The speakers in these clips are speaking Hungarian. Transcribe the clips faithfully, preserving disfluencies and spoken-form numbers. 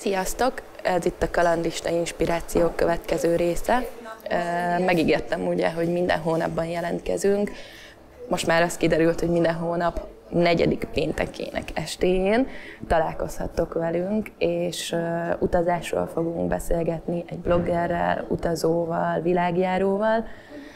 Sziasztok! Ez itt a Kalandlista Inspirációk következő része. Megígértem ugye, hogy minden hónapban jelentkezünk. Most már az kiderült, hogy minden hónap negyedik péntekének estéjén találkozhattok velünk, és utazásról fogunk beszélgetni egy bloggerrel, utazóval, világjáróval.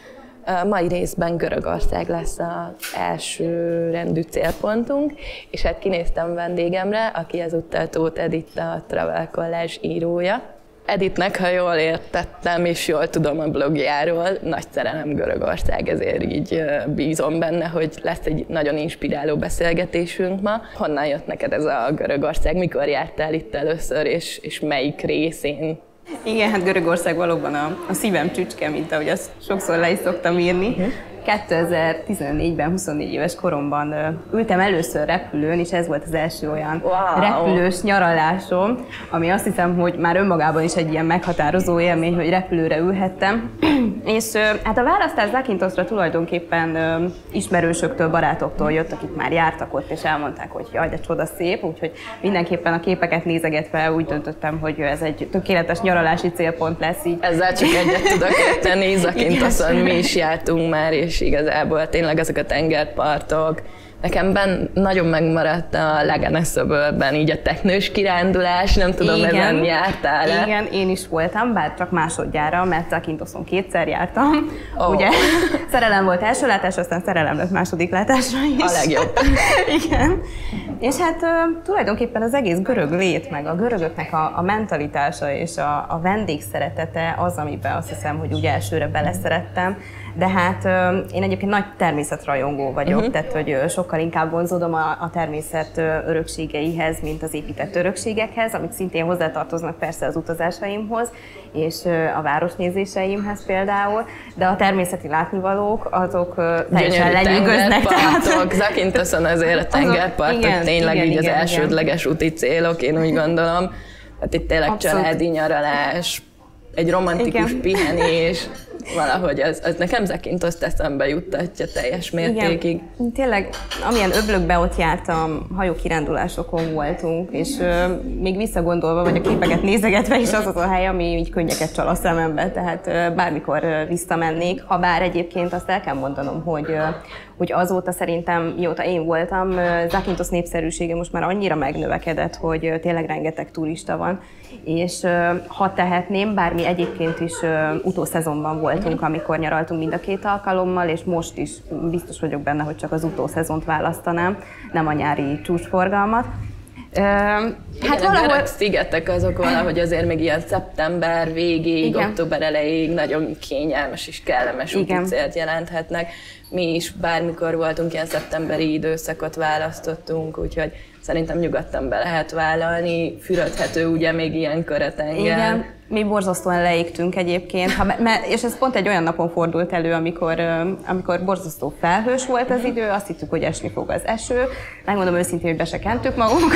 A mai részben Görögország lesz az első rendű célpontunk, és hát kinéztem vendégemre, aki ezúttal Tóth Edith, a Travel Collage írója. Edithnek, ha jól értettem és jól tudom a blogjáról, nagy szerelem Görögország, ezért így bízom benne, hogy lesz egy nagyon inspiráló beszélgetésünk ma. Honnan jött neked ez a Görögország? Mikor jártál itt először, és, és melyik részén? Igen, hát Görögország valóban a, a szívem csücske, mint ahogy azt sokszor le is szoktam írni. Uh-huh. kétezer-tizennégyben, huszonnégy éves koromban ültem először repülőn, és ez volt az első olyan wow. repülős nyaralásom, ami azt hiszem, hogy már önmagában is egy ilyen meghatározó élmény, hogy repülőre ülhettem. És hát a választás Zakinthosra tulajdonképpen ismerősöktől, barátoktól jött, akik már jártak ott, és elmondták, hogy jaj, de csoda szép, úgyhogy mindenképpen a képeket nézegetve úgy döntöttem, hogy ez egy tökéletes nyaralási célpont lesz így. Ezzel csak egyet tudok érteni, Zakinthoson mi is jártunk már, és igazából tényleg ezek a tengerpartok. Nekem ben nagyon megmaradt a Legenes-öbölben így a teknős kirándulás, nem tudom, igen, ezen jártál-e? Igen, én is voltam, bár csak másodjára, mert Zakinthoson kétszer jártam. Oh. Ugye, szerelem volt első látás, aztán szerelem lett második látásra is. A legjobb. Igen. És hát uh, tulajdonképpen az egész görög lét, meg a görögöknek a, a mentalitása és a, a vendégszeretete az, amiben azt hiszem, hogy úgy elsőre beleszerettem. De hát én egyébként nagy természetrajongó vagyok, uh-huh. tehát hogy sokkal inkább vonzódom a, a természet örökségeihez, mint az épített örökségekhez, amik szintén hozzátartoznak persze az utazásaimhoz, és a városnézéseimhez például, de a természeti látnivalók azok teljesen lenyűgöznek. Zakinthoson azért a tengerpartok igen, tényleg igen, így igen, az elsődleges igen. úti célok, én úgy gondolom. Hát itt tényleg abszolút. Családi nyaralás, egy romantikus igen. pihenés, valahogy ez, ez nekem Zakinthoszt eszembe juttatja teljes mértékig. Igen. Tényleg, amilyen öblökbe ott jártam, hajókirándulásokon voltunk, és uh, még visszagondolva, vagy a képeket nézegetve is az az a hely, ami így könnyeket csal a szemembe, tehát uh, bármikor uh, visszamennék, ha bár egyébként azt el kell mondanom, hogy, uh, hogy azóta szerintem, mióta én voltam, uh, Zakinthosz népszerűsége most már annyira megnövekedett, hogy uh, tényleg rengeteg turista van, és uh, ha tehetném, bár mi egyébként is uh, utószezonban voltunk, amikor nyaraltunk mind a két alkalommal, és most is biztos vagyok benne, hogy csak az utószezont választanám, nem a nyári csúcsforgalmat. Uh, hát igen, valahol... a szigetek azok valahogy azért még ilyen szeptember végéig, igen. október elejéig nagyon kényelmes és kellemes úti célt jelenthetnek. Mi is bármikor voltunk, ilyen szeptemberi időszakot választottunk, úgyhogy szerintem nyugodtan be lehet vállalni, fürödhető ugye még ilyenkor a tenger. Igen, mi borzasztóan leégtünk egyébként, ha, mert, és ez pont egy olyan napon fordult elő, amikor, amikor borzasztó felhős volt az idő, azt hittük, hogy esni fog az eső. Megmondom őszintén, hogy be se kentük magunkat.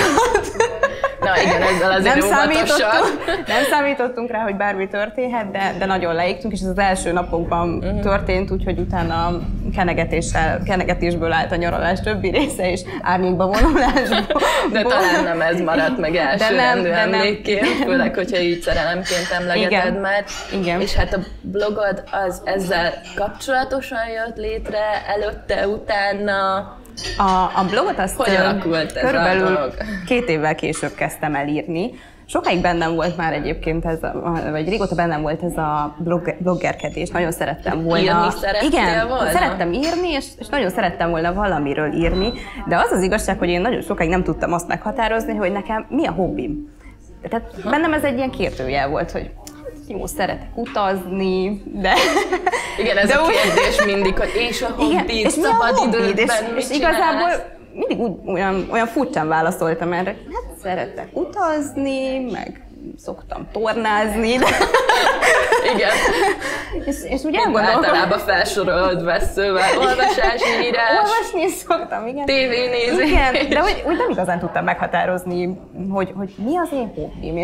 Na igen, ezzel azért nem számítottunk, nem számítottunk rá, hogy bármi történhet, de, de nagyon leégtünk, és ez az első napokban uh-huh. történt, úgyhogy utána kenegetéssel, kenegetésből állt a nyaralás többi része, és árnyékba vonulásból. De talán nem ez maradt meg első rendű emlékként, főleg, hogyha így szerelemként emlegeted igen. már. Igen. És hát a blogod az ezzel kapcsolatosan jött létre, előtte, utána? A, a blogot azt hogy alakult ez körülbelül a dolog? Két évvel később kezdtem el írni. Sokáig bennem volt már egyébként ez, a, vagy régóta bennem volt ez a blog, bloggerkedés, nagyon szerettem volna. Írni szerettél Igen, volna? szerettem írni, és, és nagyon szerettem volna valamiről írni, de az az igazság, hogy én nagyon sokáig nem tudtam azt meghatározni, hogy nekem mi a hobbim. Tehát ha. bennem ez egy ilyen kérdőjel volt, hogy jó, szeretek utazni, de... Igen, ez de a kérdés úgy... mindig, hogy és a hobbid, szabadidődben és, és igazából mindig úgy, olyan, olyan furcsán válaszoltam erre. Hát szeretek utazni, meg szoktam tornázni, de... Igen. és, és úgy elgondolom... Általában felsorolod veszővel, olvasás, írás... Olvasni szoktam, igen. Tévénézés. Igen, de úgy, úgy nem igazán tudtam meghatározni, hogy, hogy mi az én hobbim. És,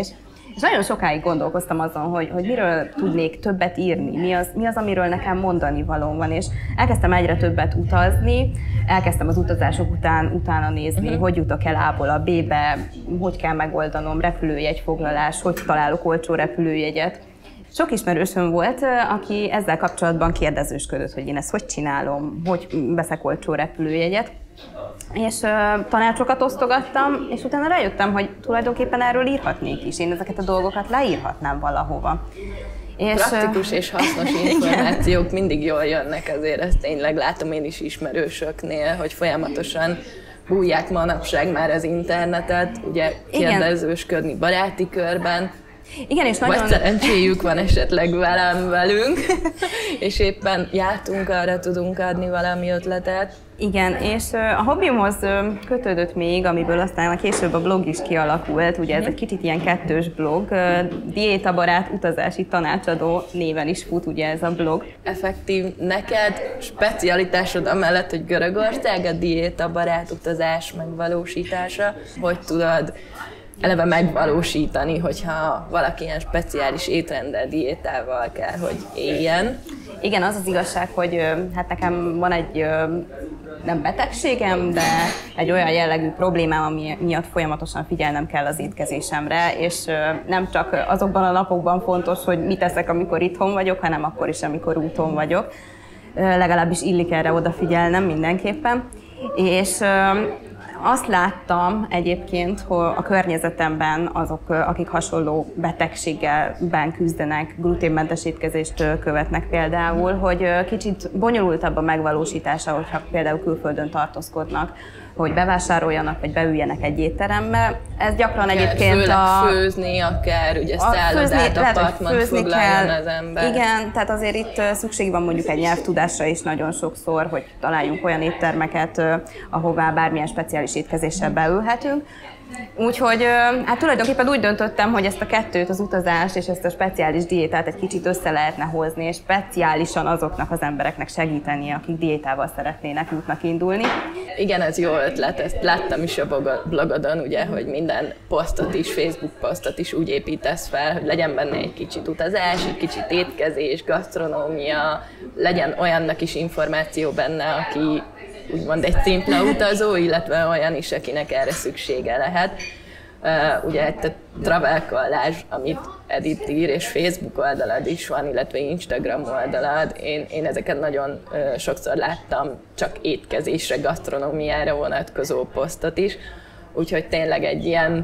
És nagyon sokáig gondolkoztam azon, hogy, hogy miről tudnék többet írni, mi az, mi az, amiről nekem mondani valóm van, és elkezdtem egyre többet utazni, elkezdtem az utazások után utána nézni, uh-huh. hogy jutok el A-ból a B-be, hogy kell megoldanom, repülőjegyfoglalás, hogy találok olcsó repülőjegyet. Sok ismerősöm volt, aki ezzel kapcsolatban kérdezősködött, hogy én ezt hogy csinálom, hogy veszek olcsó repülőjegyet. És uh, tanácsokat osztogattam, és utána rájöttem, hogy tulajdonképpen erről írhatnék is. Én ezeket a dolgokat leírhatnám valahova. És, praktikus és hasznos információk igen. mindig jól jönnek, azért ezt tényleg látom én is ismerősöknél, hogy folyamatosan bújják manapság már az internetet, ugye kérdezősködni baráti körben. Igen, és nagyon... Vagy szerencséjük van esetleg velem, velünk, és éppen jártunk, arra tudunk adni valami ötletet. Igen, és a hobbiumhoz kötődött még, amiből aztán később a blog is kialakult, ugye ez egy kicsit ilyen kettős blog, diétabarát utazási tanácsadó néven is fut ugye ez a blog. Effektív, neked specialitásod amellett, hogy Görögország, a diétabarát utazás megvalósítása, hogy tudod eleve megvalósítani, hogyha valaki ilyen speciális étrenddel, diétával kell, hogy éljen. Igen, az az igazság, hogy hát nekem van egy nem betegségem, de egy olyan jellegű problémám, ami miatt folyamatosan figyelnem kell az étkezésemre, és nem csak azokban a napokban fontos, hogy mit eszek, amikor itthon vagyok, hanem akkor is, amikor úton vagyok. Legalábbis illik erre odafigyelnem mindenképpen. És azt láttam egyébként, hogy a környezetemben azok, akik hasonló betegségben küzdenek, gluténmentes étkezést követnek például, hogy kicsit bonyolultabb a megvalósítása, hogyha például külföldön tartózkodnak, hogy bevásároljanak, vagy beüljenek egy étterembe. Ez gyakran akár egyébként a... főzni, akár ugye szállodát, apartmant foglaljon az ember. Igen, tehát azért itt szükség van mondjuk egy nyelvtudásra is nagyon sokszor, hogy találjunk olyan éttermeket, ahová bármilyen speciális étkezéssel beülhetünk. Úgyhogy hát tulajdonképpen úgy döntöttem, hogy ezt a kettőt, az utazást és ezt a speciális diétát egy kicsit össze lehetne hozni, és speciálisan azoknak az embereknek segíteni, akik diétával szeretnének útnak indulni. Igen, ez jó ötlet, ezt láttam is a blogodon, ugye, hogy minden posztot is, Facebook posztot is úgy építesz fel, hogy legyen benne egy kicsit utazás, egy kicsit étkezés, gasztronómia, legyen olyannak is információ benne, aki úgymond egy szimpla utazó, illetve olyan is, akinek erre szüksége lehet. Uh, ugye egy travel collage, amit Edith ír, és Facebook oldalad is van, illetve Instagram oldalad. Én, én ezeket nagyon uh, sokszor láttam, csak étkezésre, gasztronómiára vonatkozó posztot is. Úgyhogy tényleg egy ilyen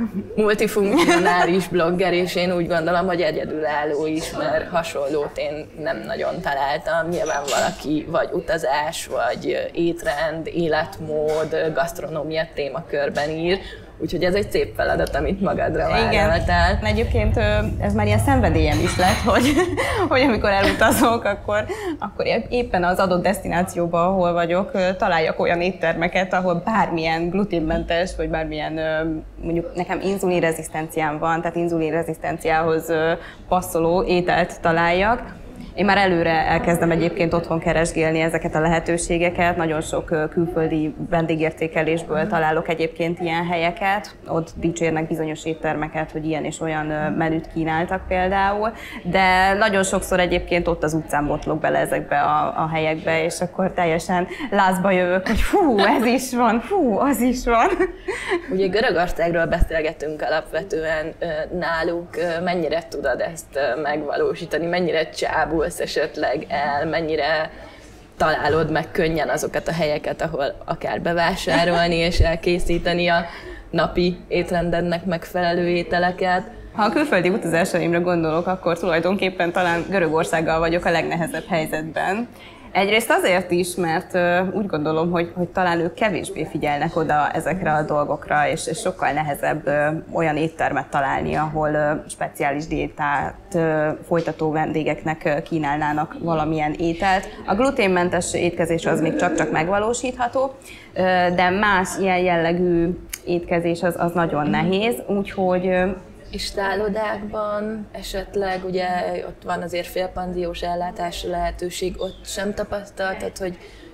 multifunkcionális blogger, és én úgy gondolom, hogy egyedülálló is, mert hasonlót én nem nagyon találtam. Nyilván valaki vagy utazás, vagy étrend, életmód, gasztronómia témakörben ír, úgyhogy ez egy szép feladat, amit magadra vállaltál. Igen, egyébként ez már ilyen szenvedélyem is lett, hogy, hogy amikor elutazok, akkor, akkor éppen az adott desztinációban, ahol vagyok, találjak olyan éttermeket, ahol bármilyen gluténmentes, vagy bármilyen, mondjuk nekem inzulinrezisztenciám van, tehát inzulinrezisztenciához passzoló ételt találjak. Én már előre elkezdem egyébként otthon keresgélni ezeket a lehetőségeket, nagyon sok külföldi vendégértékelésből találok egyébként ilyen helyeket, ott dicsérnek bizonyos éttermeket, hogy ilyen és olyan menüt kínáltak például, de nagyon sokszor egyébként ott az utcán botlok bele ezekbe a, a helyekbe, és akkor teljesen lázba jövök, hogy hú, ez is van, hú, az is van. Ugye Görögországról beszélgetünk alapvetően náluk, mennyire tudod ezt megvalósítani, mennyire csábul esetleg el, mennyire találod meg könnyen azokat a helyeket, ahol akár bevásárolni és elkészíteni a napi étrendednek megfelelő ételeket. Ha a külföldi utazásaimra gondolok, akkor tulajdonképpen talán Görögországgal vagyok a legnehezebb helyzetben. Egyrészt azért is, mert úgy gondolom, hogy, hogy talán ők kevésbé figyelnek oda ezekre a dolgokra, és, és sokkal nehezebb olyan éttermet találni, ahol speciális diétát folytató vendégeknek kínálnának valamilyen ételt. A gluténmentes étkezés az még csak-csak megvalósítható, de más ilyen jellegű étkezés az, az nagyon nehéz, úgyhogy... És szállodákban esetleg, ugye ott van azért félpanziós ellátásra lehetőség, ott sem tapasztaltad, hogy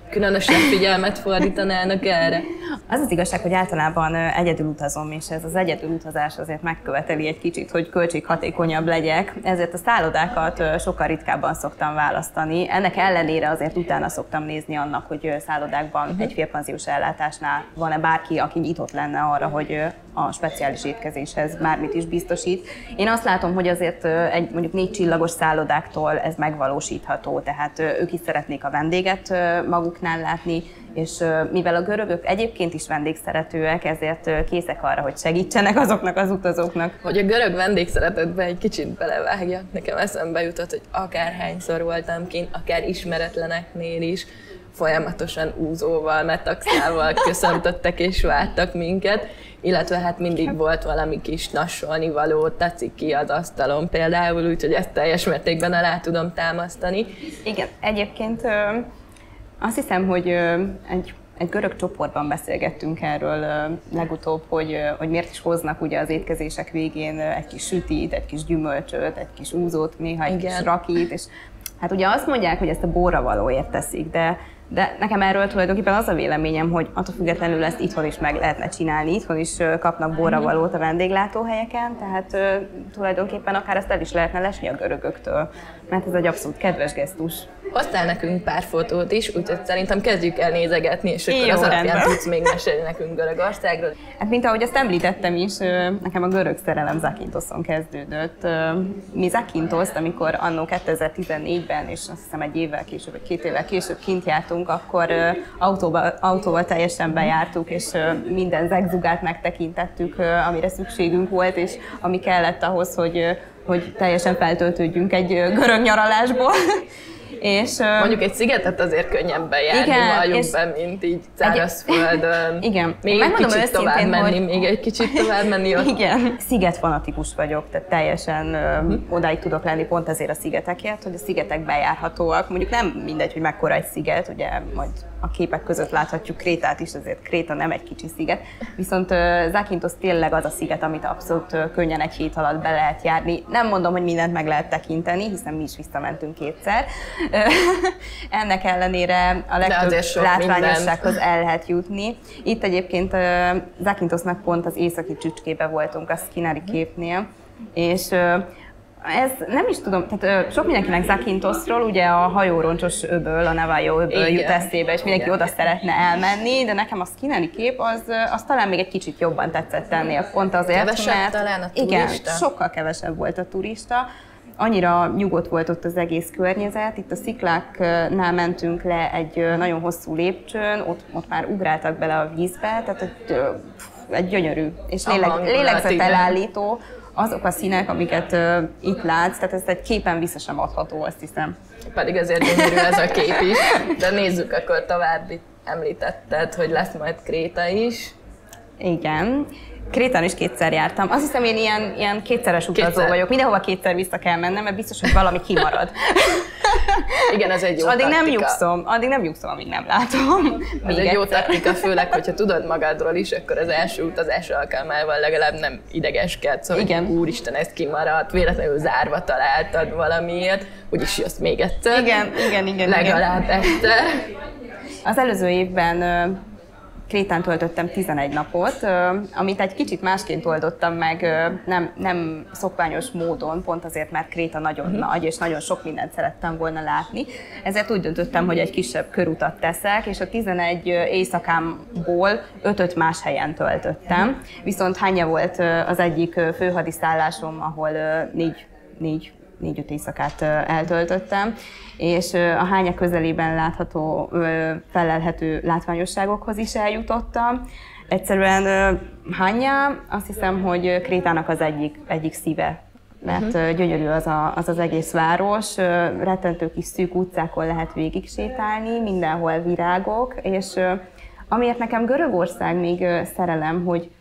különösen figyelmet fordítanának erre? Az az igazság, hogy általában egyedül utazom, és ez az egyedül utazás azért megköveteli egy kicsit, hogy költséghatékonyabb legyek, ezért a szállodákat sokkal ritkábban szoktam választani. Ennek ellenére azért utána szoktam nézni annak, hogy szállodákban egy félpanziós ellátásnál van-e bárki, aki nyitott lenne arra, hogy a speciális étkezéshez bármit is biztosít. Én azt látom, hogy azért egy mondjuk négy csillagos szállodáktól ez megvalósítható, tehát ők is szeretnék a vendéget maguknál látni, és mivel a görögök egyébként is vendégszeretőek, ezért készek arra, hogy segítsenek azoknak az utazóknak. Hogy a görög vendégszeretetbe egy kicsit belevágjak, nekem eszembe jutott, hogy akárhányszor voltam kint, akár ismeretleneknél is, folyamatosan úzóval, metaxával köszöntöttek és vártak minket, illetve hát mindig volt valami kis nassolni való, taciki az asztalon például, úgyhogy ezt teljes mértékben alá tudom támasztani. Igen, egyébként azt hiszem, hogy egy, egy görög csoportban beszélgettünk erről legutóbb, hogy, hogy miért is hoznak ugye az étkezések végén egy kis sütit, egy kis gyümölcsöt, egy kis úzót, néha egy Igen. kis rakit, és hát ugye azt mondják, hogy ezt a borra valóért teszik, de De nekem erről tulajdonképpen az a véleményem, hogy attól függetlenül ezt itthon is meg lehetne csinálni, itthon is kapnak borravalót a vendéglátóhelyeken, tehát uh, tulajdonképpen akár ezt el is lehetne lesni a görögöktől, mert ez egy abszolút kedves gesztus. Hoztál nekünk pár fotót is, úgyhogy szerintem kezdjük el nézegetni, és akkor Jó, az alapján rendben. tudsz még mesélni nekünk Görögországról. Hát mint ahogy azt említettem is, nekem a görög szerelem Zakynthosson kezdődött. Mi Zakynthost, amikor anno kétezer-tizennégyben, és azt hiszem egy évvel később, vagy két évvel később kint jártunk, akkor autóval, autóval teljesen bejártuk, és minden zegzugát megtekintettük, amire szükségünk volt, és ami kellett ahhoz, hogy, hogy teljesen feltöltődjünk egy görög nyaralásból. És, mondjuk egy szigetet azért könnyebben járni, valljuk be, mint így szárazföldön. Igen. Még egy kicsit tovább menni, hogy... még egy kicsit tovább menni ott. Igen. Szigetfanatikus vagyok, tehát teljesen hm. odáig tudok lenni pont ezért a szigetekért, hogy a szigetek bejárhatóak. Mondjuk nem mindegy, hogy mekkora egy sziget, ugye majd a képek között láthatjuk Krétát is, azért Kréta nem egy kicsi sziget. Viszont Zakynthos tényleg az a sziget, amit abszolút könnyen egy hét alatt be lehet járni. Nem mondom, hogy mindent meg lehet tekinteni, hiszen mi is visszamentünk kétszer. Ennek ellenére a legtöbb látványossághoz el lehet jutni. Itt egyébként Zakynthosnak pont az északi csücskébe voltunk, a Skinari képnél, és ez nem is tudom, tehát sok mindenkinek Zakynthosról, ugye a hajóroncsos öböl, a Navajo öböl jut eszébe, és mindenki oda szeretne elmenni, de nekem a Skinari kép az, az talán még egy kicsit jobban tetszett ennél, pont azért, kevesebb mert talán a turista. Igen, sokkal kevesebb volt a turista. Annyira nyugodt volt ott az egész környezet, itt a szikláknál mentünk le egy nagyon hosszú lépcsőn, ott, ott már ugráltak bele a vízbe, tehát egy, egy gyönyörű és léleg, lélegzetelállító azok a színek, amiket uh, itt látsz, tehát ez egy képen vissza sem adható, azt hiszem. Pedig azért gyönyörű ez a kép is, de nézzük akkor tovább, itt említetted, hogy lesz majd Kréta is. Igen. Krétán is kétszer jártam. Azt hiszem, én ilyen, ilyen kétszeres utazó kétszer. vagyok. Mindenhova kétszer vissza kell mennem, mert biztos, hogy valami kimarad. Igen, ez egy jó addig taktika. nem nyugszom, addig nem nyugszom, amíg nem látom. Ez egy jó taktika, főleg, hogyha tudod magadról is, akkor az első utazás alkalmával legalább nem idegeskedsz, hogy Igen. úristen, ez kimaradt, véletlenül zárva találtad valamiért, úgyis jössz még egyszer. Igen, igen, igen. Legalább igen. egyszer. Az előző évben Krétán töltöttem tizenegy napot, amit egy kicsit másként oldottam meg, nem, nem szokványos módon, pont azért, mert Kréta nagyon uh-huh. nagy, és nagyon sok mindent szerettem volna látni. Ezért úgy döntöttem, hogy egy kisebb körutat teszek, és a tizenegy éjszakámból ötöt más helyen töltöttem. Viszont Hanya volt az egyik főhadiszállásom, ahol négy, négy négy-öt éjszakát eltöltöttem, és a Hanya közelében látható, felelhető látványosságokhoz is eljutottam. Egyszerűen Hanya, azt hiszem, hogy Krétának az egyik, egyik szíve, mert uh-huh. gyönyörű az, a, az az egész város, rettentő kis szűk utcákon lehet végig sétálni, mindenhol virágok, és amiért nekem Görögország még szerelem, hogy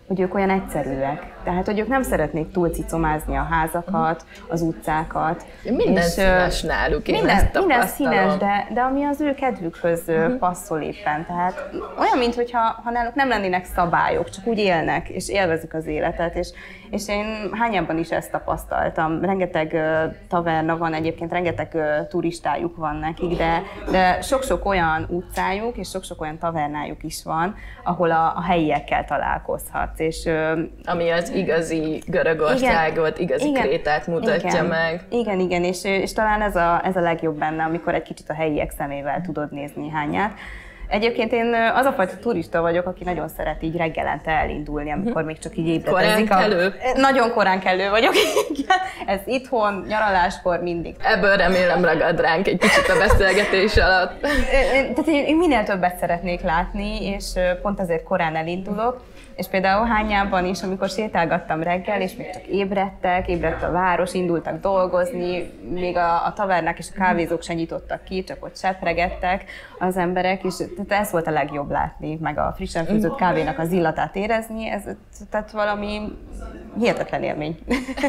hogy ők olyan egyszerűek. Tehát, hogy ők nem szeretnék túlcicomázni a házakat, az utcákat. Minden és, színes náluk, én minden, ezt minden színes, de, de ami az ő kedvükhöz uh-huh. passzol éppen. Tehát olyan, mintha ha náluk nem lennének szabályok, csak úgy élnek, és élvezik az életet. És, és én hányabban is ezt tapasztaltam. Rengeteg uh, taverna van, egyébként rengeteg uh, turistájuk van nekik, de, de sok-sok olyan utcájuk, és sok-sok olyan tavernájuk is van, ahol a, a helyiekkel találkozhatsz. És, uh, ami az igazi Görögországot, igazi igen, Krétát mutatja igen, meg. Igen, igen, és, és talán ez a, ez a legjobb benne, amikor egy kicsit a helyiek szemével tudod nézni néhányát. Egyébként én az a fajta turista vagyok, aki nagyon szeret így reggelente elindulni, amikor még csak így ébredezik. Korán kelő? Nagyon korán kelő vagyok. Ez itthon, nyaraláskor mindig. Ebből remélem ragad ránk egy kicsit a beszélgetés alatt. Tehát én minél többet szeretnék látni, és pont azért korán elindulok. És például Hányában is, amikor sétálgattam reggel, és még csak ébredtek, ébredt a város, indultak dolgozni, még a, a tavernák és a kávézók se nyitottak ki, csak ott sepregettek az emberek, és tehát ez volt a legjobb látni, meg a frissen főzött kávénak az illatát érezni, ez tehát valami hihetetlen élmény.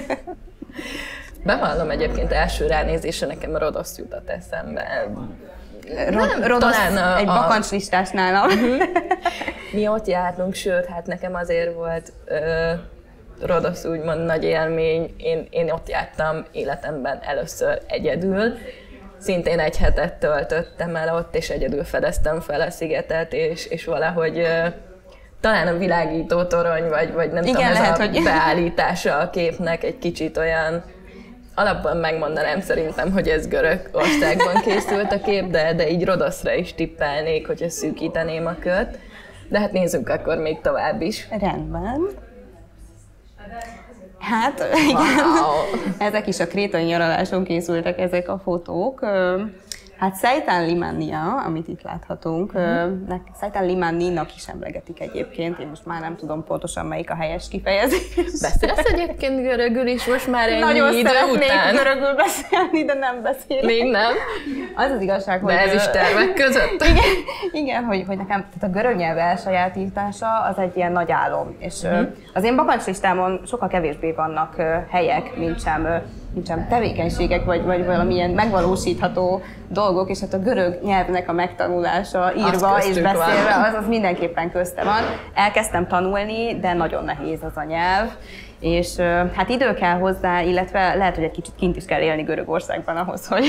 Bevallom, egyébként első ránézésre nekem a Rodosz jutott eszembe. Nem, Rodosz a, egy bakancslistás nálam. Mi ott jártunk, sőt, hát nekem azért volt uh, Rodosz úgymond nagy élmény. Én, én ott jártam életemben először egyedül. Szintén egy hetet töltöttem el ott, és egyedül fedeztem fel a szigetet, és, és valahogy uh, talán a világító torony, vagy, vagy nem igen, tudom, lehet, ez a hogy... beállítása a képnek egy kicsit olyan. Alapban megmondanám szerintem, hogy ez Görögországban készült a kép, de, de így Rodoszra is tippelnék, hogyha szűkíteném a kört. De hát nézzünk akkor még tovább is. Rendben. Hát igen, wow. Ezek is a krétai nyaraláson készültek ezek a fotók. Hát Szejtán Limannia, amit itt láthatunk, mm. Szejtán Limanninak is emlegetik egyébként, én most már nem tudom pontosan melyik a helyes kifejezés. Beszélsz egyébként görögül is most már ennyi Nagyon idő szeretnék után? görögül beszélni, de nem beszélek. Még nem? Az az igazság, hogy... De ez is tervek között? Igen, igen hogy, hogy nekem tehát a görög nyelv elsajátítása az egy ilyen nagy álom. És mm. az én bakancslistámon sokkal kevésbé vannak helyek, mint sem, mint sem tevékenységek, vagy, vagy valamilyen megvalósítható dolgok, és hát a görög nyelvnek a megtanulása, írva és beszélve, az, az mindenképpen közte van. Elkezdtem tanulni, de nagyon nehéz az a nyelv, és hát idő kell hozzá, illetve lehet, hogy egy kicsit kint is kell élni Görögországban ahhoz, hogy,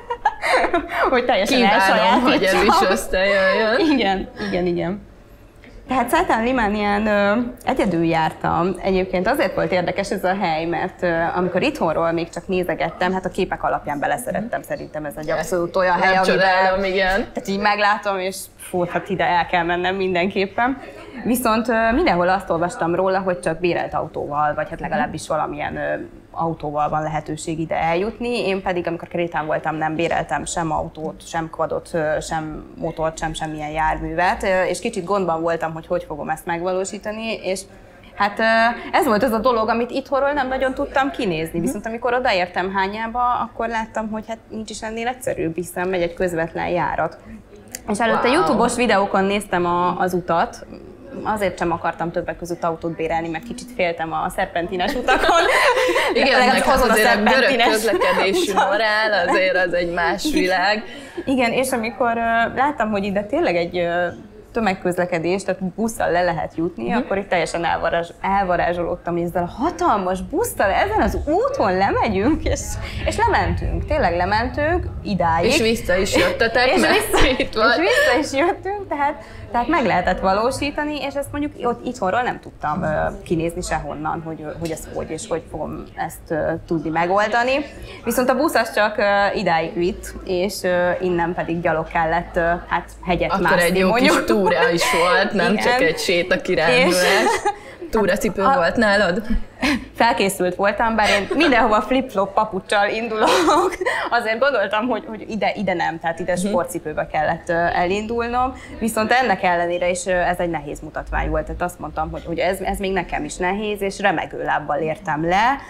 hogy teljesen elsajátítsam. Hogy ez is összejöjjön. Igen, igen, igen. Tehát Szejtán Limannián egyedül jártam. Egyébként azért volt érdekes ez a hely, mert uh, amikor itthonról még csak nézegettem, hát a képek alapján beleszerettem, szerintem ez egy abszolút olyan hely, amiben igen. Tehát így meglátom, és fú, hát ide el kell mennem mindenképpen. Viszont uh, mindenhol azt olvastam róla, hogy csak bérelt autóval, vagy hát legalábbis valamilyen uh, autóval van lehetőség ide eljutni. Én pedig, amikor Krétán voltam, nem béreltem sem autót, sem quadot, sem motort, sem semmilyen járművet, és kicsit gondban voltam, hogy hogy fogom ezt megvalósítani, és hát ez volt az a dolog, amit itthonról nem nagyon tudtam kinézni. Viszont amikor odaértem Hányába, akkor láttam, hogy hát nincs is ennél egyszerűbb, hiszen megy egy közvetlen járat. És előtte wow. YouTube-os videókon néztem a, az utat, azért sem akartam többek között autót bérelni, mert kicsit féltem a szerpentines utakon. Igen, meg hát azért a görög közlekedésű morál, azért az egy más világ. Igen, és amikor uh, láttam, hogy ide tényleg egy uh, tömegközlekedés, tehát busszal le lehet jutni, uh-huh. akkor itt teljesen elvarázs, elvarázsolódtam, hogy ezzel a hatalmas busszal ezen az úton lemegyünk, és, és lementünk, tényleg lementünk idáig. És vissza is jöttetek, és mert vissza, itt volt. És vissza is jöttünk, tehát, tehát meg lehetett valósítani, és ezt mondjuk ott itthonról nem tudtam uh, kinézni sehonnan, hogy, hogy ez hogy, és hogy fogom ezt uh, tudni megoldani. Viszont a busz az csak uh, idáig vitt, és uh, innen pedig gyalog kellett uh, hát hegyet akkor mászni, egy jó mondjuk. kis túra is volt, nem igen. csak egy sétakirándulás. Túracipő hát, volt nálad? Felkészült voltam, bár én mindenhova flip-flop papuccsal indulok. Azért gondoltam, hogy, hogy ide, ide nem, tehát ide sportcipőbe kellett elindulnom. Viszont ennek ellenére is ez egy nehéz mutatvány volt. Tehát azt mondtam, hogy, hogy ez, ez még nekem is nehéz, és remegő lábbal értem le.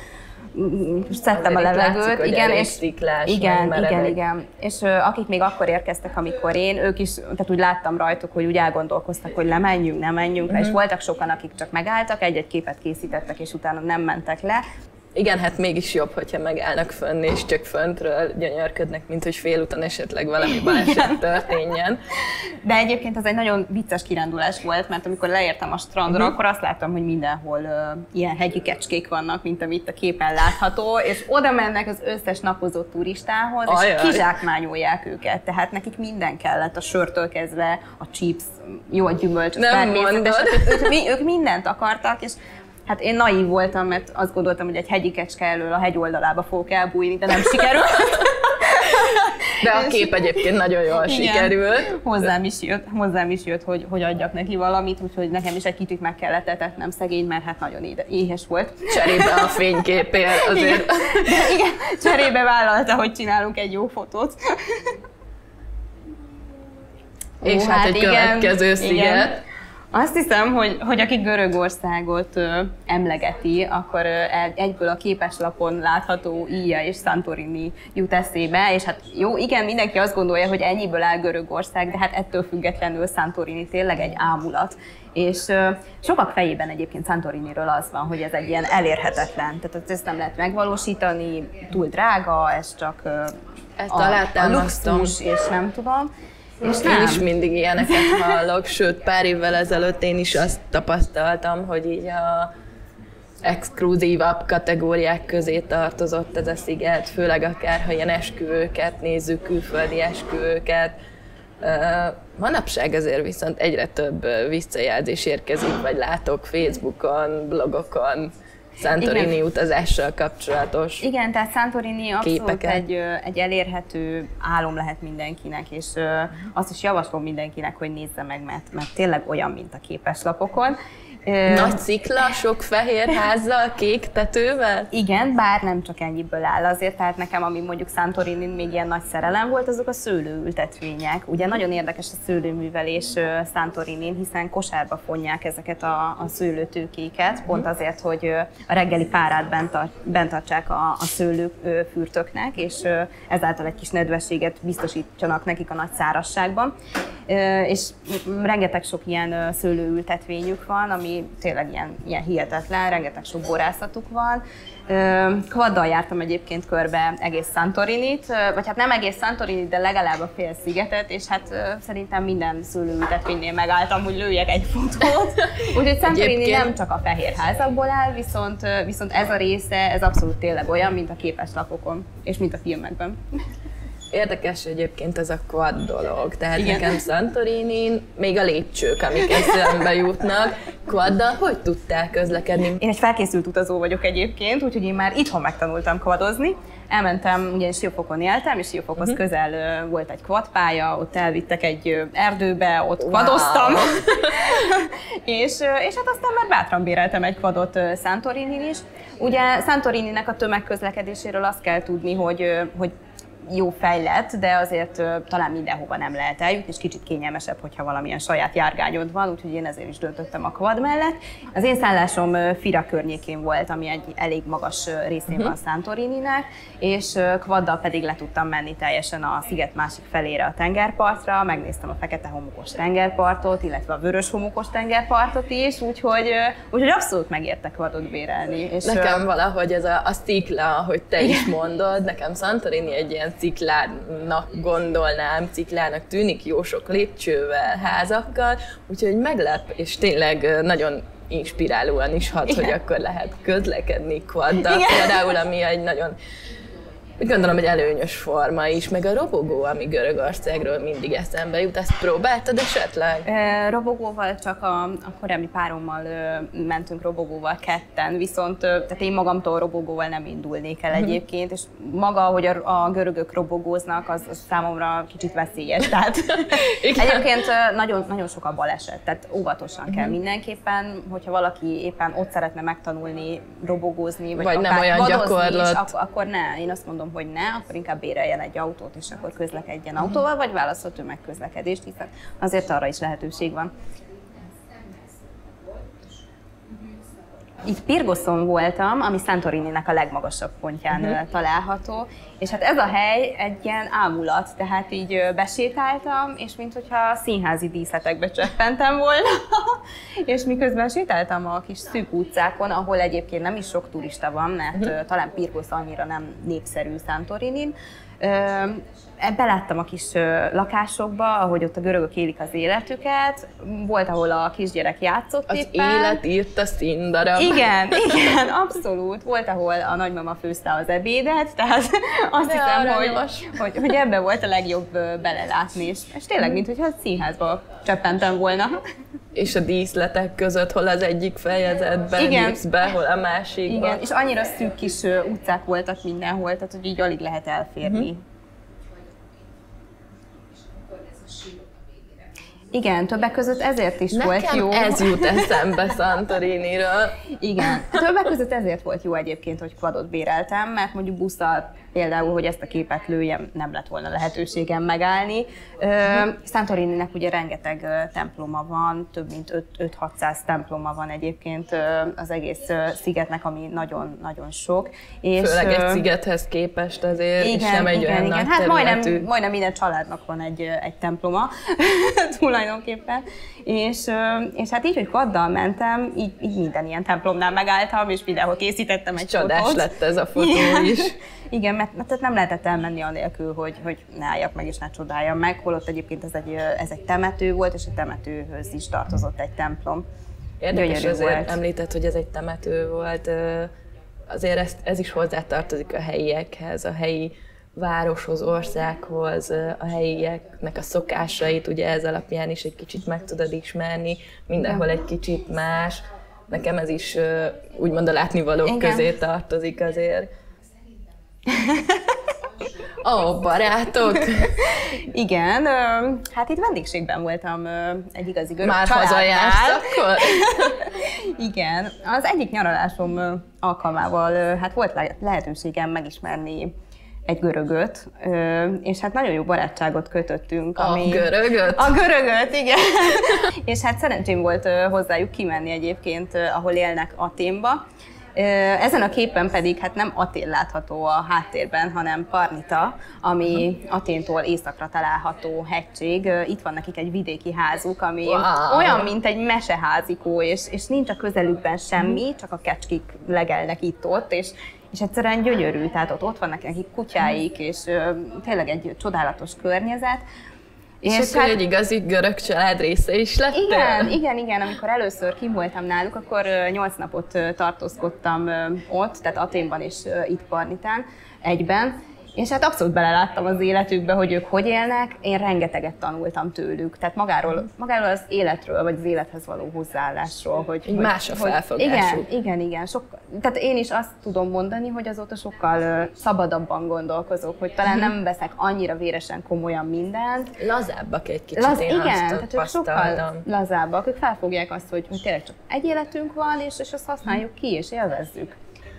szedtem a levegőt. Látszik, igen, és sziklás, igen, igen, igen. És uh, akik még akkor érkeztek, amikor én, ők is, tehát úgy láttam rajtuk, hogy úgy elgondolkoztak, hogy lemenjünk, nem menjünk uh-huh. le, és voltak sokan, akik csak megálltak, egy-egy képet készítettek, és utána nem mentek le. Igen, hát mégis jobb, hogyha megállnak fönn, és csak föntről gyönyörködnek, mint hogy félúton esetleg valami baleset történjen. De egyébként ez egy nagyon vicces kirándulás volt, mert amikor leértem a strandra, uh-huh. akkor azt láttam, hogy mindenhol uh, ilyen hegyi kecskék vannak, mint amit a képen látható, és oda mennek az összes napozó turistához, és Ajaj. kizsákmányolják őket. Tehát nekik minden kellett, a sörtől kezdve, a chips, jó a gyümölcs, nem mondod. Ők, ők, ők mindent akartak, és hát én naív voltam, mert azt gondoltam, hogy egy hegyi kecske elől a hegy oldalába fogok elbújni, de nem sikerült. De a kép egyébként nagyon jól igen, sikerült. Hozzám is jött, hozzám is jött hogy, hogy adjak neki valamit, úgyhogy nekem is egy kicsit meg kellett etetnem szegény, mert hát nagyon éhes volt. Cserébe a fényképért azért. Igen, igen, cserébe vállalta, hogy csinálunk egy jó fotót. És Ó, hát, hát egy igen, következő sziget. Igen. Azt hiszem, hogy, hogy aki Görögországot ö, emlegeti, akkor ö, egyből a képeslapon látható Ija és Santorini jut eszébe, és hát jó, igen, mindenki azt gondolja, hogy ennyiből áll Görögország, de hát ettől függetlenül Santorini tényleg egy ámulat. És ö, sokak fejében egyébként Santoriniről az van, hogy ez egy ilyen elérhetetlen, tehát ezt nem lehet megvalósítani, túl drága, ez csak ö, ezt a, a luxus, és nem tudom. És nem. Én is mindig ilyeneket hallok, sőt pár évvel ezelőtt én is azt tapasztaltam, hogy így a exkluzívabb kategóriák közé tartozott ez a sziget, főleg akár, ha ilyen esküvőket nézzük, külföldi esküvőket. Manapság azért viszont egyre több visszajelzés érkezik, vagy látok Facebookon, blogokon, Santorini igen. utazással kapcsolatos Igen, tehát Santorini abszolút egy, egy elérhető álom lehet mindenkinek, és azt is javaslom mindenkinek, hogy nézze meg, mert, mert tényleg olyan, mint a képeslapokon. Nagy szikla, sok fehér házzal, kék tetővel? Igen, bár nem csak ennyiből áll azért, tehát nekem, ami mondjuk Santorinin még ilyen nagy szerelem volt, azok a szőlőültetvények. Ugye nagyon érdekes a szőlőművelés Santorinin, hiszen kosárba fonják ezeket a, a szőlőtőkéket, pont azért, hogy a reggeli párát bent, tart, bent tartsák a, a szőlőfürtöknek, és ezáltal egy kis nedvességet biztosítsanak nekik a nagy szárazságban. És rengeteg sok ilyen szőlőültetvényük van, ami tényleg ilyen, ilyen hihetetlen, rengeteg sok borászatuk van. Quaddal jártam egyébként körbe egész Santorinit, vagy hát nem egész Santorinit, de legalább a fél szigetet, és hát szerintem minden szőlőültetvénynél megálltam, hogy lőjek egy fotót. Úgyhogy Santorini egyébként nem csak a fehér házakból áll, viszont, viszont ez a része, ez abszolút tényleg olyan, mint a képeslapokon, és mint a filmekben. Érdekes egyébként ez a quad dolog, tehát igen. nekem Santorinin még a lépcsők, amik eszembe jutnak, quaddal hogy tudtál közlekedni? Én egy felkészült utazó vagyok egyébként, úgyhogy én már itthon megtanultam quadozni. Elmentem, ugyanis Siófokon éltem, és Siófokhoz uh-huh. közel volt egy quadpálya, ott elvittek egy erdőbe, ott quadoztam. Wow. és, és hát aztán már bátran béreltem egy quadot Santorinin is. Ugye Santorininek a tömegközlekedéséről azt kell tudni, hogy, hogy jó fejlett, de azért uh, talán mindenhova nem lehet eljutni, és kicsit kényelmesebb, hogyha valamilyen saját járgányod van, úgyhogy én ezért is döntöttem a quad mellett. Az én szállásom uh, Fira környékén volt, ami egy elég magas uh, részén uh-huh. van Santorininek, és uh, quaddal pedig le tudtam menni teljesen a sziget másik felére a tengerpartra, megnéztem a fekete homokos tengerpartot, illetve a vörös homokos tengerpartot is, úgyhogy, uh, úgyhogy abszolút megérte quadot bérelni. És, nekem uh, valahogy ez a, a szikla, ahogy te is mondod, nekem Santorini egy ilyen ciklának gondolnám, ciklának tűnik, jó sok lépcsővel, házakkal, úgyhogy meglep, és tényleg nagyon inspirálóan is hat, igen. hogy akkor lehet közlekedni quaddal, például, ami egy nagyon, úgy gondolom, egy előnyös forma is, meg a robogó, ami Görögországról mindig eszembe jut, ezt próbáltad esetleg? E, robogóval csak a, a korábbi párommal ö, mentünk robogóval ketten, viszont ö, tehát én magamtól robogóval nem indulnék el egyébként, és maga, hogy a, a görögök robogóznak, az, az számomra kicsit veszélyes. Tehát egyébként nagyon, nagyon sok a baleset, tehát óvatosan kell uh-huh. mindenképpen, hogyha valaki éppen ott szeretne megtanulni robogózni, vagy, vagy nem olyan gyakorlat, is, ak- akkor ne, én azt mondom, hogy ne, akkor inkább béreljen egy autót, és akkor közlekedjen autóval, vagy válaszol tömegközlekedést, hiszen azért arra is lehetőség van. Itt Pirgoszon voltam, ami Santorininek a legmagasabb pontján uh-huh. található, és hát ez a hely egy ilyen ámulat, tehát így besétáltam, és minthogyha színházi díszletekbe csöppentem volna, és miközben sétáltam a kis szűk utcákon, ahol egyébként nem is sok turista van, mert uh-huh. talán Pirgosz annyira nem népszerű Santorinin, beláttam a kis lakásokba, ahogy ott a görögök élik az életüket, volt, ahol a kisgyerek játszott az éppen. Az élet írt a színdarab. Igen, igen, abszolút. Volt, ahol a nagymama főzte az ebédet, tehát azt ja, hiszem, hogy, hogy, hogy ebben volt a legjobb belelátni, és, és tényleg, mintha a színházba csöppentem volna. És a díszletek között, hol az egyik fejezetben lépsz be, hol a másikban. Igen, és annyira szűk kis utcák voltak mindenhol, tehát hogy így alig lehet elférni. Uh-huh. Igen, többek között ezért is Nekem volt jó. ez jut eszembe Santoriniről. Igen, többek között ezért volt jó egyébként, hogy quadot béreltem, mert mondjuk busszal például, hogy ezt a képet lőjem, nem lett volna lehetőségem megállni. Uh-huh. Santorininek ugye rengeteg temploma van, több mint öt-hatszáz temploma van egyébként az egész szigetnek, ami nagyon-nagyon sok. És főleg egy szigethez képest azért, igen, és nem egy igen, olyan igen. nagy Hát területű. majdnem, majdnem minden családnak van egy, egy temploma tulajdonképpen. És, és hát így, hogy quaddal mentem, így, így minden ilyen templomnál megálltam, és mindenhol készítettem egy Csodás fotót. lett ez a fotó is. Igen, mert, mert nem lehetett elmenni anélkül, hogy, hogy ne álljak meg és ne csodáljam meg, holott egyébként ez egy, ez egy temető volt, és a temetőhöz is tartozott egy templom. Érdekes azért említett, hogy ez egy temető volt. Azért ez, ez is hozzátartozik a helyiekhez, a helyi városhoz, országhoz, a helyieknek a szokásait, ugye ez alapján is egy kicsit meg tudod ismerni, mindenhol egy kicsit más. Nekem ez is úgymond a látnivalók Igen. közé tartozik azért. Ó, oh, barátok! Igen, hát itt vendégségben voltam egy igazi görög Már családnál. Már hazajársz akkor? Igen, az egyik nyaralásom alkalmával hát volt lehetőségem megismerni egy görögöt, és hát nagyon jó barátságot kötöttünk. A ami... görögöt? A görögöt, igen. És hát szerencsém volt hozzájuk kimenni egyébként, ahol élnek Athénba. Ezen a képen pedig hát nem Athén látható a háttérben, hanem Parnita, ami Athéntól északra található hegység. Itt van nekik egy vidéki házuk, ami wow. olyan, mint egy meseházikó, és, és nincs a közelükben semmi, csak a kecskék legelnek itt-ott, és és egyszerűen gyönyörű, tehát ott, ott vannak nekik kutyáik, és ö, tényleg egy csodálatos környezet. És, és akkor hát, egy igazi görög család része is lettél? Igen, igen, igen. Amikor először kim voltam náluk, akkor nyolc napot tartózkodtam ott, tehát Athénban és itt Parnitán egyben. És hát abszolút beleláttam az életükbe, hogy ők hogy élnek, én rengeteget tanultam tőlük. Tehát magáról, magáról az életről, vagy az élethez való hozzáállásról. Hogy, hogy más a felfogásuk. Igen, igen, igen. Sok, tehát én is azt tudom mondani, hogy azóta sokkal szabadabban gondolkozok, hogy talán nem veszek annyira véresen komolyan mindent. Lazábbak egy kicsit, Laz, én igen, azt tehát ők sokkal lazábbak. Ők felfogják azt, hogy, hogy tényleg csak egy életünk van, és, és azt használjuk ki, és élvezzük.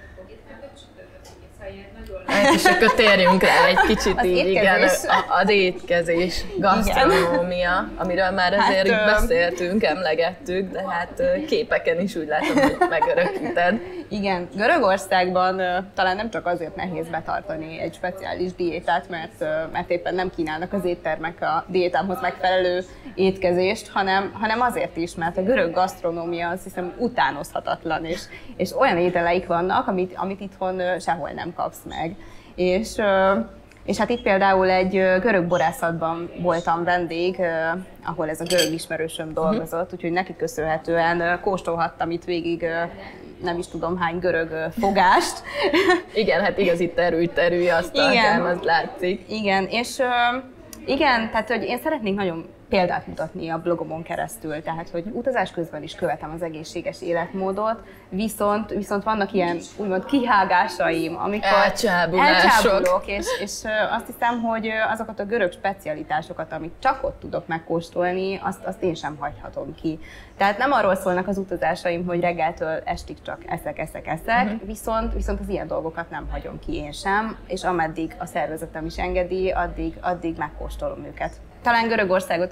És akkor térjünk rá egy kicsit az így, igen, az étkezés, gasztronómia, amiről már azért hát, beszéltünk, emlegettük, de hát képeken is úgy látom, hogy megörökíted. Igen, Görögországban talán nem csak azért nehéz betartani egy speciális diétát, mert, mert éppen nem kínálnak az éttermek a diétámhoz megfelelő étkezést, hanem, hanem azért is, mert a görög gasztronómia azt hiszem utánozhatatlan, és, és olyan ételeik vannak, amit, amit itthon sehol nem kapsz meg. És, és hát itt például egy görög borászatban voltam vendég, ahol ez a görög ismerősöm dolgozott, úgyhogy neki köszönhetően kóstolhattam itt végig nem is tudom hány görög fogást. Igen, hát igazi terülj-terülj asztalkán, az látszik. Igen, és igen, tehát hogy én szeretnék nagyon példát mutatni a blogomon keresztül, tehát hogy utazás közben is követem az egészséges életmódot, viszont, viszont vannak ilyen úgymond kihágásaim, amikor elcsábulok, és, és azt hiszem, hogy azokat a görög specialitásokat, amit csak ott tudok megkóstolni, azt, azt én sem hagyhatom ki. Tehát nem arról szólnak az utazásaim, hogy reggeltől estig csak eszek, eszek, eszek, uh-huh. viszont, viszont az ilyen dolgokat nem hagyom ki én sem, és ameddig a szervezetem is engedi, addig, addig megkóstolom őket. Talán Görögországot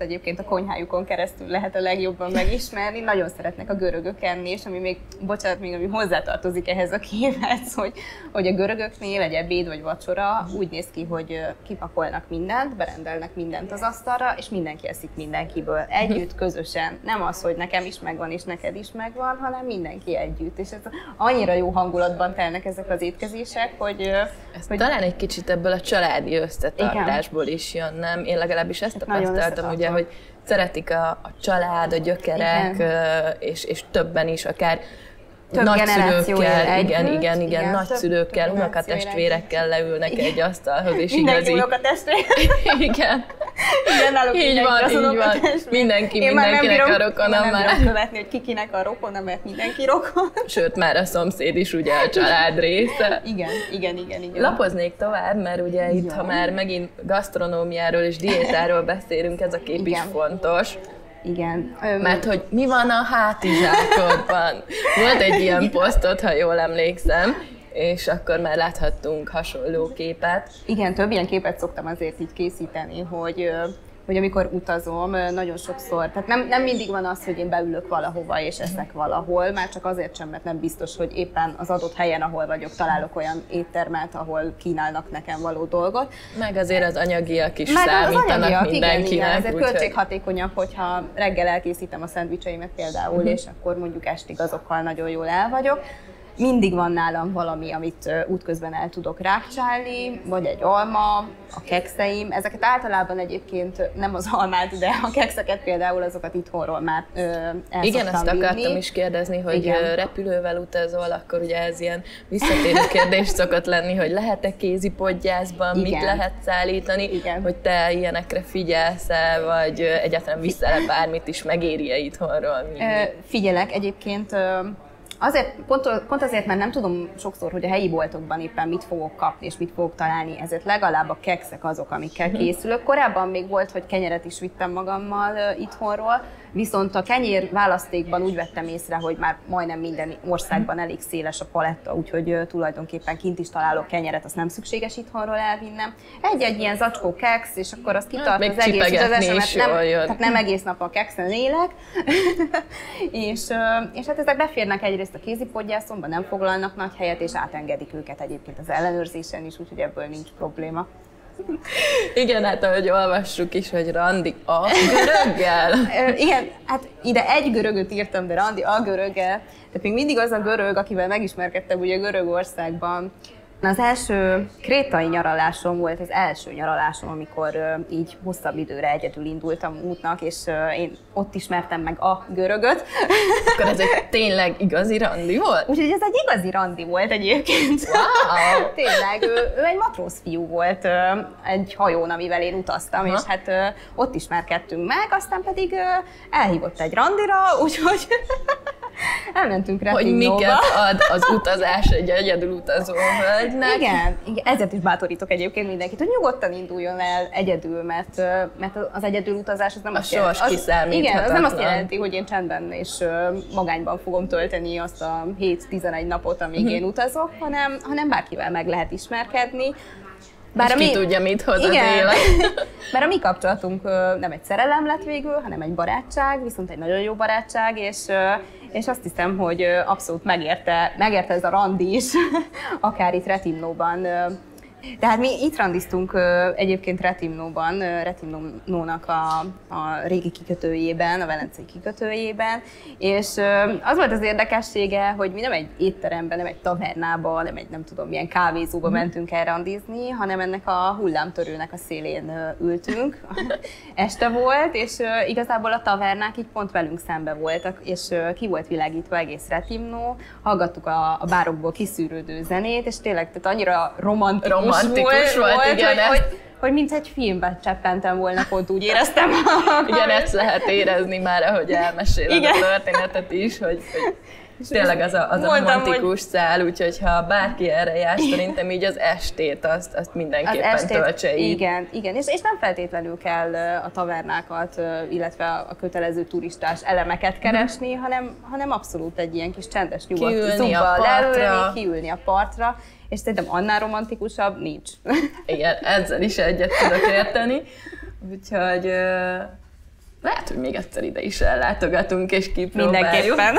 egyébként a konyhájukon keresztül lehet a legjobban megismerni. Nagyon szeretnek a görögök enni, és ami még, bocsánat, még ami hozzátartozik ehhez a képhez, hogy, hogy a görögöknél egy ebéd vagy vacsora úgy néz ki, hogy kipakolnak mindent, berendelnek mindent az asztalra, és mindenki eszik mindenkiből. Együtt, közösen. Nem az, hogy nekem is megvan, és neked is megvan, hanem mindenki együtt. És ez annyira jó hangulatban telnek ezek az étkezések, hogy... Ez hogy talán egy kicsit ebből a családi összetartásból igen. is jön, nem? Én legalábbis ezt tapasztaltam, ugye, hogy szeretik a, a család, a gyökerek, és, és többen is, akár több nagyszülőkkel, együtt, igen, igen, igen, igen, nagyszülőkkel, unokatestvérekkel leülnek igen. egy asztalhoz, és mindenki igazi... unokatestvér. Igen. Igen, náluk így van, így van. Mindenki én mindenkinek bírom, a rokona már. már. Nem bírom követni, hogy kikinek a rokona, mert mindenki rokon. Sőt, már a szomszéd is ugye a család része. Igen, igen, igen, igen. Lapoznék tovább, mert ugye itt, ha már megint gasztronómiáról és diétáról beszélünk, ez a kép igen. is fontos. Igen. Mert hogy mi van a hátizsákodban? Volt egy ilyen posztot, ha jól emlékszem, és akkor már láthattunk hasonló képet. Igen, több ilyen képet szoktam azért így készíteni, hogy, hogy amikor utazom, nagyon sokszor, tehát nem, nem mindig van az, hogy én beülök valahova és eszek valahol, már csak azért sem, mert nem biztos, hogy éppen az adott helyen, ahol vagyok, találok olyan éttermet, ahol kínálnak nekem való dolgot. Meg azért az anyagiak is Meg számítanak anyagiak, mindenkinek. Igen, igen. Ezért úgy, költséghatékonyabb, hogyha reggel elkészítem a szendvicseimet például, uh-huh. és akkor mondjuk estig azokkal nagyon jól el vagyok. Mindig van nálam valami, amit útközben el tudok rákcsálni, vagy egy alma, a kekszeim. Ezeket általában egyébként nem az almát, de a kekszeket például azokat itthonról már ö, el igen, ezt vinni. akartam is kérdezni, hogy igen. repülővel utazol, akkor ugye ez ilyen visszatérő kérdés szokott lenni, hogy lehet-e kézipodgyászban, igen. mit lehet szállítani, igen. hogy te ilyenekre figyelsz-e, vagy egyáltalán vissza-e bármit is, megéri-e itthonról mindig? Figyelek, egyébként Azért, pont, pont azért, mert nem tudom sokszor, hogy a helyi boltokban éppen mit fogok kapni és mit fogok találni, ezért legalább a kekszek azok, amikkel készülök. Korábban még volt, hogy kenyeret is vittem magammal uh, itthonról, viszont a kenyér választékban úgy vettem észre, hogy már majdnem minden országban elég széles a paletta, úgyhogy uh, tulajdonképpen kint is találok kenyeret, azt nem szükséges itthonról elvinnem. Egy-egy ilyen zacskó keksz, és akkor azt kitart hát az egész utazásomat, nem, jön. tehát nem egész nap a kekszen élek, és, uh, és hát ezek beférnek egyrészt a kézipodgyászomban, nem foglalnak nagy helyet, és átengedik őket egyébként az ellenőrzésen is, úgyhogy ebből nincs probléma. Igen, hát ahogy olvassuk is, hogy randi a göröggel. Igen, hát ide egy görögöt írtam, de randi a göröggel. Tehát még mindig az a görög, akivel megismerkedtem ugye Görögországban. Az első krétai nyaralásom volt az első nyaralásom, amikor uh, így hosszabb időre egyedül indultam útnak, és uh, én ott ismertem meg a görögöt. Akkor ez egy tényleg igazi randi volt? Úgyhogy ez egy igazi randi volt egyébként. Wow. Tényleg, ő, ő egy matróz fiú volt uh, egy hajón, amivel én utaztam, ha. és hát uh, ott ismerkedtünk meg, aztán pedig uh, elhívott egy randira, úgyhogy elmentünk Retinóba. Hogy miket ad az utazás egy egyedül utazó hölgynek. Igen, igen, ezért is bátorítok egyébként mindenkit, hogy nyugodtan induljon el egyedül, mert, mert az egyedül utazás az nem a azt jelenti. sors kiszámíthatatlan. Igen, az nem azt jelenti, hogy én csendben és magányban fogom tölteni azt a hét-tizenegy napot, amíg én utazok, hanem, hanem bárkivel meg lehet ismerkedni. Bár és ki mi... tudja, mit hoz igen. az élet. Bár a mi kapcsolatunk nem egy szerelem lett végül, hanem egy barátság, viszont egy nagyon jó barátság, és, és azt hiszem, hogy abszolút megérte, megérte ez a randi is, akár itt Retimnóban. Tehát mi itt randiztunk egyébként Retimnóban, Retimnónak a, a régi kikötőjében, a velencei kikötőjében, és az volt az érdekessége, hogy mi nem egy étteremben, nem egy tavernába, nem egy nem tudom milyen kávézóba mm. mentünk el randizni, hanem ennek a hullámtörőnek a szélén ültünk. Este volt, és igazából a tavernák így pont velünk szembe voltak, és ki volt világítva egész Retimnó, hallgattuk a, a bárokból kiszűrődő zenét, és tényleg tehát annyira romantikus, romantikus volt, volt, igen, hogy, hogy, hogy mint egy filmben cseppentem volna, pont úgy éreztem. Igen, ezt lehet érezni már, ahogy elmeséled igen. a történetet is, hogy, hogy tényleg az a, az a romantikus hogy... szál, úgyhogy ha bárki erre jár, szerintem így az estét, azt, azt mindenképpen az estét, töltse így. Igen, igen. És, és nem feltétlenül kell a tavernákat, illetve a kötelező turistás elemeket keresni, hmm. hanem, hanem abszolút egy ilyen kis csendes nyugodt zubbal leülni, kiülni a partra, és szerintem annál romantikusabb nincs. Igen, ezzel is egyet tudok érteni. Úgyhogy lehet, hogy még egyszer ide is ellátogatunk és kipróbáljuk. Mindenképpen.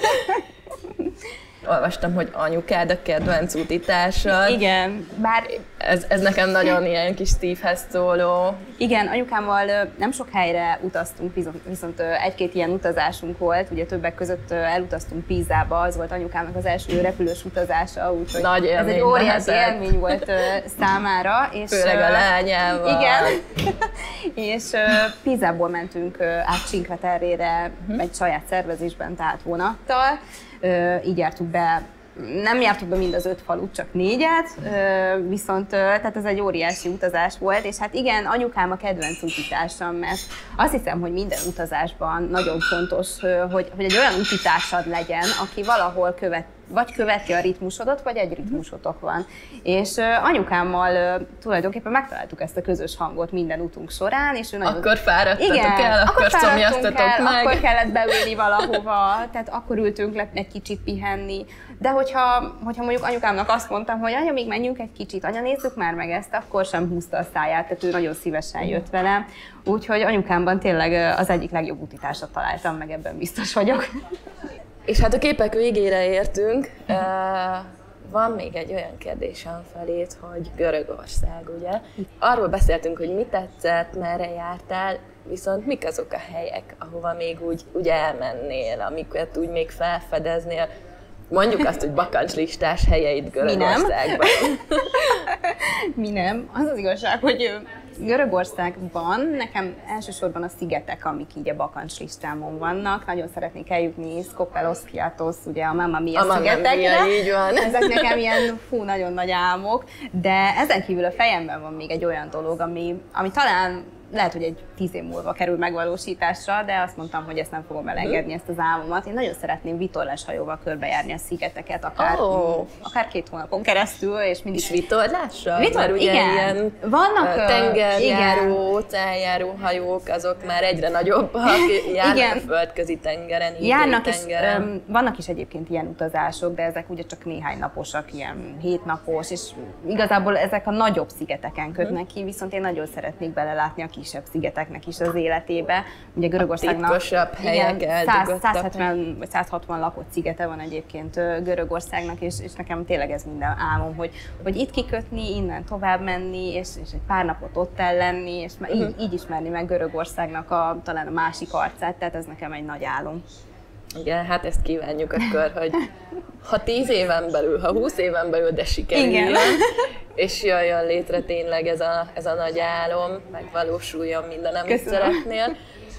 Olvastam, hogy anyukád a kedvenc útitársad. Igen, bár... Ez, ez nekem nagyon ilyen kis szívhez szóló. Igen, anyukámmal nem sok helyre utaztunk, viszont egy-két ilyen utazásunk volt, ugye többek között elutaztunk Pízába, az volt anyukámnak az első repülős utazása, úgyhogy nagy ez egy óriási lehetett. élmény volt számára. És, főleg a lányával. Igen, és Pízából mentünk át Cinque Terrére uh-huh. egy saját szervezésben, tehát vonattal. Így jártuk be, nem jártuk be mind az öt falut, csak négyet, viszont tehát ez egy óriási utazás volt, és hát igen, anyukám a kedvenc utitársam, mert azt hiszem, hogy minden utazásban nagyon fontos, hogy, hogy egy olyan utitársad legyen, aki valahol követ, vagy követi a ritmusodat, vagy egy ritmusotok van. És uh, anyukámmal uh, tulajdonképpen megtaláltuk ezt a közös hangot minden utunk során. És ő nagyon... Akkor fáradtatok igen, el, akkor, akkor szomjaztatok el, meg. Akkor kellett beülni valahova, tehát akkor ültünk le egy kicsit pihenni. De hogyha, hogyha mondjuk anyukámnak azt mondtam, hogy anya, még menjünk egy kicsit, anya, nézzük már meg ezt, akkor sem húzta a száját, tehát ő nagyon szívesen jött velem. Úgyhogy anyukámban tényleg az egyik legjobb utitársat találtam meg, ebben biztos vagyok. És hát a képek végére értünk. Uh, van még egy olyan kérdésem felét, hogy Görögország, ugye? Arról beszéltünk, hogy mi tetszett, merre jártál, viszont mik azok a helyek, ahova még úgy, úgy elmennél, amiket úgy még felfedeznél? Mondjuk azt, hogy bakancslistás helyeid Görögországban. Mi nem. Az az igazság, hogy Görögországban nekem elsősorban a szigetek, amik így a bakancslistámon vannak. Nagyon szeretnék eljutni Skopelos, Fiatos, ugye a Mamma Mia a szigetekre. Mia, így van. Ezek nekem ilyen fú, nagyon nagy álmok, de ezen kívül a fejemben van még egy olyan dolog, ami, ami talán lehet, hogy egy tíz év múlva kerül megvalósításra, de azt mondtam, hogy ezt nem fogom elengedni, ezt az álmomat. Én nagyon szeretném vitorlás hajóval körbejárni a szigeteket, akár, oh. akár két hónapon keresztül, és mindig... És vitorlással? Vitor, Mert ugye igen. ilyen vannak tengerjáró, óceánjáró hajók, azok már egyre nagyobbak, járnak igen. a földközi tengeren, járnak is, tengeren. Vannak is egyébként ilyen utazások, de ezek ugye csak néhány naposak, ilyen hétnapos, és igazából ezek a nagyobb szigeteken kötnek ki, viszont én nagyon szeretnék belelátni a kisebb szigeteknek is az életébe. Ugye Görögországnak titkosabb helyek, száz hetven vagy száz hatvan lakott szigete van egyébként Görögországnak, és, és nekem tényleg ez minden álmom, hogy, hogy itt kikötni, innen tovább menni, és, és egy pár napot ott el lenni, és uh-huh. így, így ismerni meg Görögországnak a, talán a másik arcát, tehát ez nekem egy nagy álom. Igen, hát ezt kívánjuk akkor, hogy ha tíz éven belül, ha húsz éven belül, de sikerüljön, és jöjjön létre tényleg ez a, ez a nagy álom, megvalósuljon minden, amit Köszönöm. szeretnél.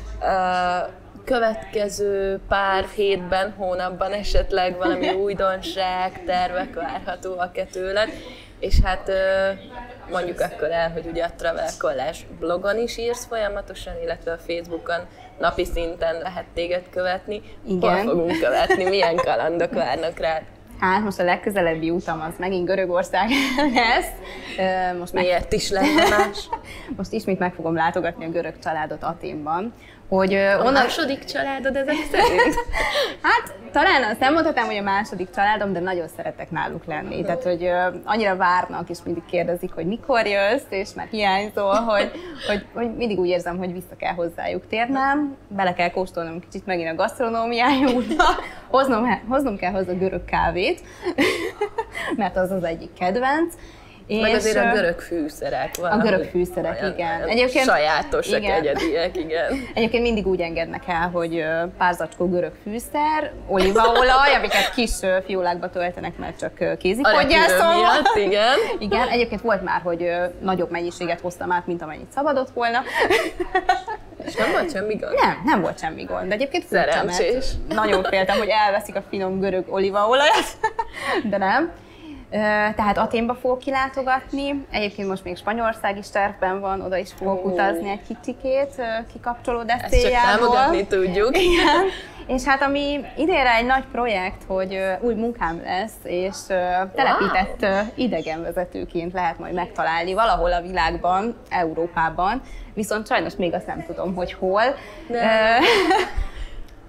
Következő pár hétben, hónapban esetleg valami újdonság, tervek várhatóak-e tőled, és hát mondjuk akkor el, hogy ugye a Travel Collage blogon is írsz folyamatosan, illetve a Facebookon napi szinten lehet téged követni. Igen. Hol fogunk követni? Milyen kalandok várnak rád? Hát most a legközelebbi utam az megint Görögország lesz. Most Miért meg... is lenne más? Most ismét meg fogom látogatni a görög családot Athénban. Hogy a onnan... második családod ezek szerint? Hát talán azt nem mondhatnám, hogy a második családom, de nagyon szeretek náluk lenni. Tehát, hogy uh, annyira várnak, és mindig kérdezik, hogy mikor jössz, és már hiányzol, hogy, hogy, hogy mindig úgy érzem, hogy vissza kell hozzájuk térnem, bele kell kóstolnom kicsit megint a gasztronómiájukba, hoznom, hoznom kell hozzá görög kávét, mert az az egyik kedvenc. Meg és azért a görög fűszerek van. A görög fűszerek, olyan, igen. Olyan egyébként sajátosak, igen. egyediek, igen. Egyébként mindig úgy engednek el, hogy pár zacskó görög fűszer, olívaolaj, amiket kis fiólákba töltenek, mert csak kézipodgyászol. miatt, igen. Igen, egyébként volt már, hogy nagyobb mennyiséget hoztam át, mint amennyit szabadott volna. És nem volt semmi gond? Nem, nem volt semmi gond. De egyébként féltem, szerencsés. Nagyon féltem, hogy elveszik a finom görög olívaolajat, de nem. Tehát Athénba fogok kilátogatni, egyébként most még Spanyolország is tervben van, oda is fogok oh. utazni egy kicsikét, kikapcsolódás céljából. Ezt csak támogatni tudjuk. Igen. És hát ami idénre egy nagy projekt, hogy új munkám lesz, és telepített wow. idegenvezetőként lehet majd megtalálni valahol a világban, Európában, viszont sajnos még azt nem tudom, hogy hol.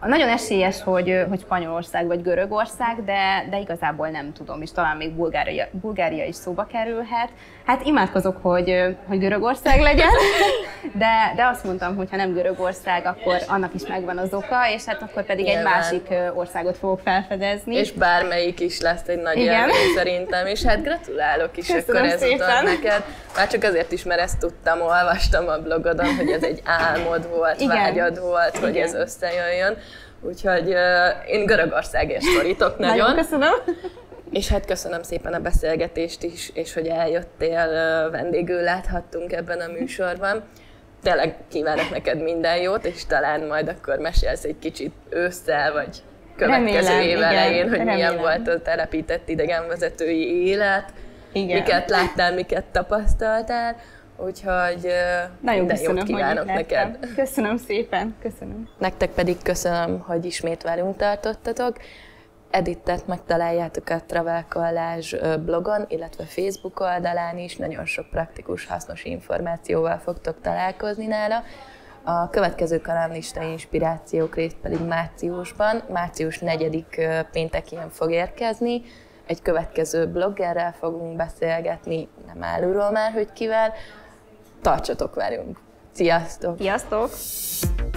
Nagyon esélyes, hogy, hogy Spanyolország vagy Görögország, de, de igazából nem tudom, és talán még Bulgária, Bulgária is szóba kerülhet. Hát imádkozok, hogy, hogy Görögország legyen, de, de azt mondtam, hogy ha nem Görögország, akkor annak is megvan az oka, és hát akkor pedig Nyilván. egy másik országot fogok felfedezni. És bármelyik is lesz egy nagy élmény szerintem, és hát gratulálok is Köszönöm akkor ezután neked. Már csak azért is, mert ezt tudtam, olvastam a blogodon, hogy ez egy álmod volt, Igen. vágyad volt, Igen. hogy ez összejöjjön. Úgyhogy uh, én Görögországért szólítok nagyon. Nagyon köszönöm. És hát köszönöm szépen a beszélgetést is, és hogy eljöttél, uh, vendégül láthattunk ebben a műsorban. Tényleg kívánok neked minden jót, és talán majd akkor mesélsz egy kicsit ősszel, vagy következő remélem, év elején, hogy remélem. milyen volt a telepített idegenvezetői élet, igen. miket láttál, miket tapasztaltál. Úgyhogy nagyon minden jót kívánok neked. Köszönöm szépen, köszönöm. Nektek pedig köszönöm, hogy ismét velünk tartottatok. Edittet megtaláljátok a Travel Collage blogon, illetve Facebook oldalán is. Nagyon sok praktikus, hasznos információval fogtok találkozni nála. A következő kalandlista inspirációk részt pedig márciusban, március negyedik péntekén fog érkezni. Egy következő bloggerrel fogunk beszélgetni, nem árulom már, hogy kivel. Tartsatok velünk! Sziasztok! Sziasztok!